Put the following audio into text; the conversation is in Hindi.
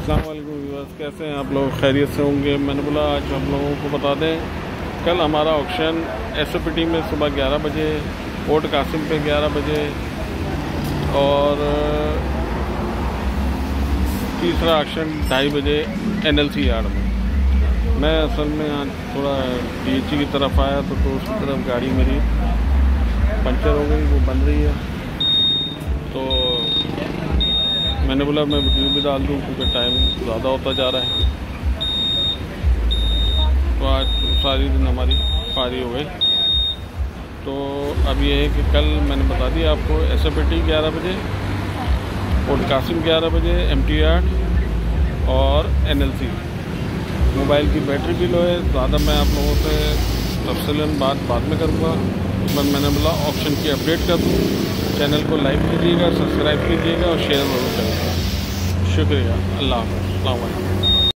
अस्सलाम वालेकुम व्यूअर्स, कैसे हैं आप लोग? खैरियत से होंगे। मैंने बोला आज हम लोगों को बता दें, कल हमारा ऑक्शन SOPT में सुबह 11 बजे, पोर्ट कासिम पे 11 बजे और तीसरा ऑक्शन 2:30 बजे NLC यार्ड में। मैं असल में आज थोड़ा DHC की तरफ आया तो उसकी तरफ गाड़ी मेरी पंचर हो गई, वो बन रही है, तो मैंने बोला मैं वीडियो भी डाल दूँ क्योंकि टाइम ज़्यादा होता जा रहा है। तो आज सारी दिन हमारी पारी हो गई। तो अब ये है कि कल मैंने बता दिया आपको SOPT 11 बजे, पोर्ट कासिम 11 बजे, MT यार्ड और NLC। मोबाइल की बैटरी भी लो है ज़्यादा, मैं आप लोगों से तफसीलन बाद में करूँगा, बस मैंने बोला ऑप्शन की अपडेट कर दूँ। चैनल को लाइक कीजिएगा, सब्सक्राइब कीजिएगा और शेयर ज़रूर करिएगा। शुक्रिया। अल्लाह हाफ़िज़। अस्सलाम वालेकुम।